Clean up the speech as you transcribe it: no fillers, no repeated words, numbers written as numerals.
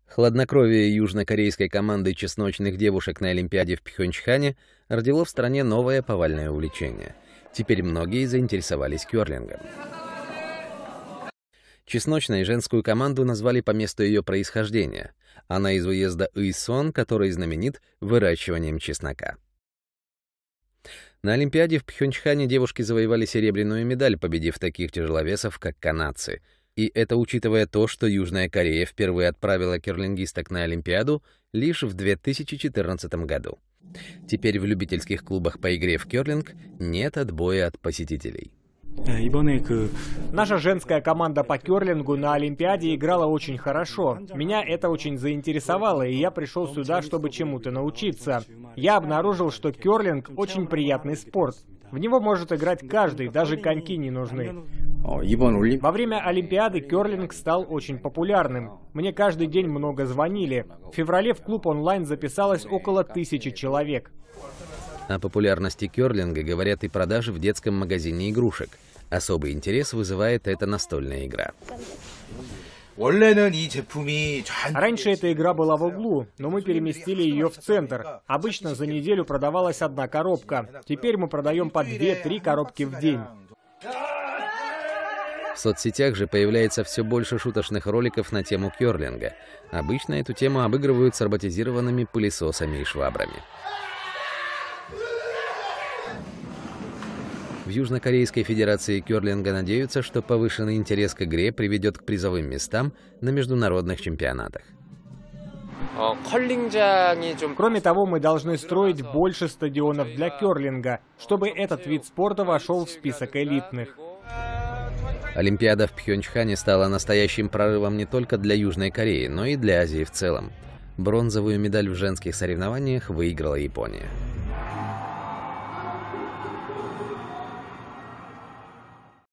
Хладнокровие южнокорейской команды чесночных девушек на Олимпиаде в Пхёнчхане родило в стране новое повальное увлечение. Теперь многие заинтересовались кёрлингом. Чесночной женскую команду назвали по месту ее происхождения. Она из уезда Ыйсон, который знаменит выращиванием чеснока. На Олимпиаде в Пхёнчхане девушки завоевали серебряную медаль, победив таких тяжеловесов, как канадцы. И это учитывая то, что Южная Корея впервые отправила керлингисток на Олимпиаду лишь в 2014 году. Теперь в любительских клубах по игре в керлинг нет отбоя от посетителей. Наша женская команда по керлингу на Олимпиаде играла очень хорошо. Меня это очень заинтересовало, и я пришел сюда, чтобы чему-то научиться. Я обнаружил, что керлинг очень приятный спорт. В него может играть каждый, даже коньки не нужны. Во время Олимпиады керлинг стал очень популярным. Мне каждый день много звонили. В феврале в клуб онлайн записалось около 1000 человек. О популярности керлинга говорят и продажи в детском магазине игрушек. Особый интерес вызывает эта настольная игра. Раньше эта игра была в углу, но мы переместили ее в центр. Обычно за неделю продавалась одна коробка. Теперь мы продаем по 2-3 коробки в день. В соцсетях же появляется все больше шуточных роликов на тему керлинга. Обычно эту тему обыгрывают с роботизированными пылесосами и швабрами. В Южнокорейской Федерации керлинга надеются, что повышенный интерес к игре приведет к призовым местам на международных чемпионатах. Кроме того, мы должны строить больше стадионов для керлинга, чтобы этот вид спорта вошел в список элитных. Олимпиада в Пхёнчхане стала настоящим прорывом не только для Южной Кореи, но и для Азии в целом. Бронзовую медаль в женских соревнованиях выиграла Япония.